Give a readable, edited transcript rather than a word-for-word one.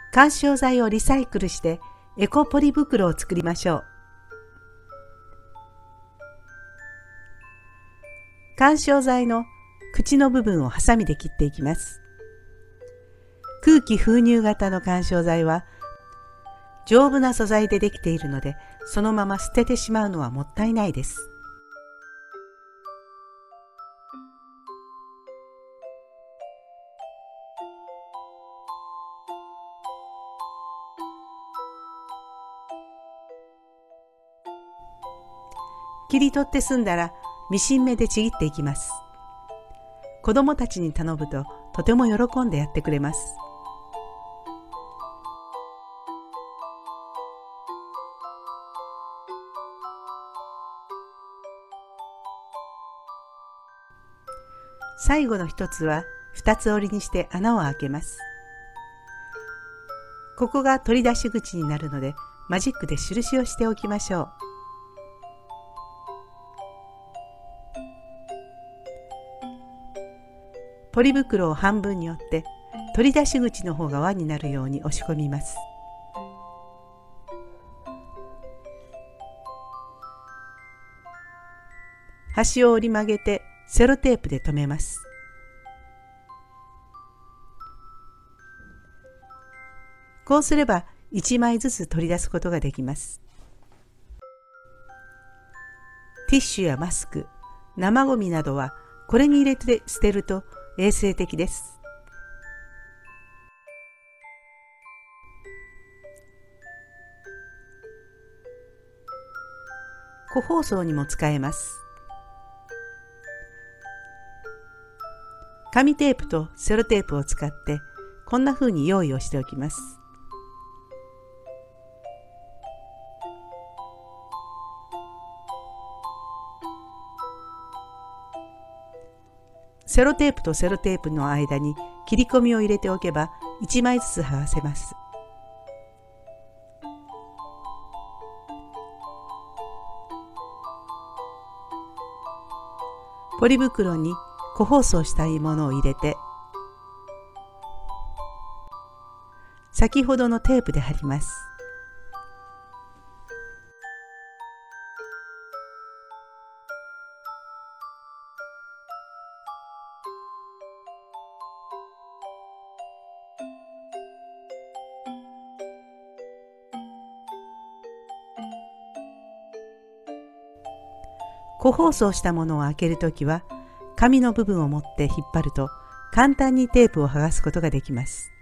緩衝材をリサイクルしてエコポリ袋を作りましょう。緩衝材の口の部分をハサミで切っていきます。空気封入型の緩衝材は丈夫な素材でできているので、そのまま捨ててしまうのはもったいないです。切り取って済んだらミシン目でちぎっていきます。子供たちに頼むととても喜んでやってくれます。最後の一つは二つ折りにして穴を開けます。ここが取り出し口になるので、マジックで印をしておきましょう。ポリ袋を半分に折って、取り出し口の方が輪になるように押し込みます。端を折り曲げてセロテープで留めます。こうすれば1枚ずつ取り出すことができます。ティッシュやマスク、生ゴミなどはこれに入れて捨てると衛生的です。個包装にも使えます。紙テープとセロテープを使ってこんな風に用意をしておきます。セロテープとセロテープの間に切り込みを入れておけば1枚ずつ剥がせます。ポリ袋に個包装したいものを入れて、先ほどのテープで貼ります。個包装したものを開けるときは、紙の部分を持って引っ張ると簡単にテープを剥がすことができます。